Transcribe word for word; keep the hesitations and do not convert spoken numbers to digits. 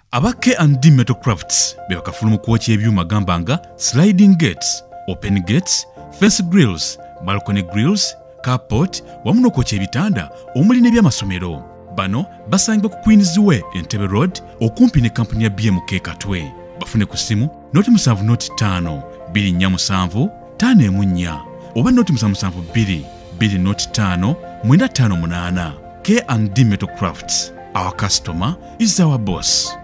aba K and D Metal Crafts be bakafulu mu kwokya ebyuma gamba nga sliding gates, open gates, fence grills, balcony grills, carport wamu n'okwokya ebitanda omuli n'ebyamasomero. Bano basangibwa ku Queensway Entebbe Road okumpi ne kampuni ya B M K Katwe. Bafune ku simu noti musanvu noti ttaano bbiri nnya musanvu ttaano emu nnya oba noti musanvu musanvu bbiri bbiri noti ttaano mwenda ttaano munaana. K and D Metal Crafts. Our customer is our boss.